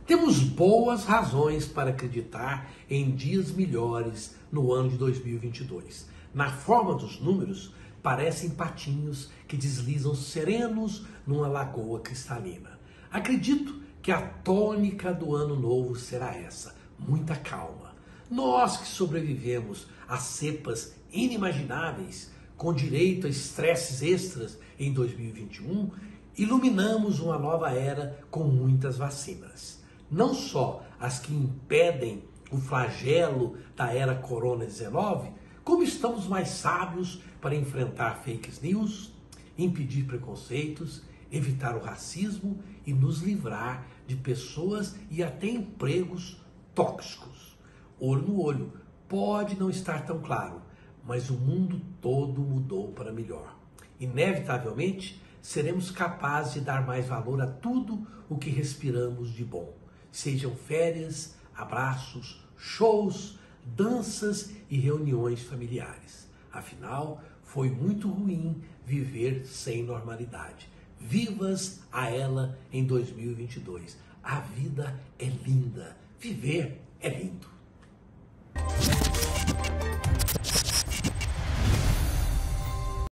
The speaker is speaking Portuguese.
Temos boas razões para acreditar em dias melhores no ano de 2022. Na forma dos números, parecem patinhos que deslizam serenos numa lagoa cristalina. Acredito que a tônica do ano novo será essa: muita calma. Nós que sobrevivemos a cepas inimagináveis, com direito a estresses extras em 2021, iluminamos uma nova era com muitas vacinas. Não só as que impedem o flagelo da era Corona-19, como estamos mais sábios para enfrentar fake news, impedir preconceitos, evitar o racismo e nos livrar de pessoas e até empregos tóxicos. Olho no olho, pode não estar tão claro, mas o mundo todo mudou para melhor. Inevitavelmente, seremos capazes de dar mais valor a tudo o que respiramos de bom. Sejam férias, abraços, shows, danças e reuniões familiares. Afinal, foi muito ruim viver sem normalidade. Vivas a ela em 2022. A vida é linda. Viver é lindo.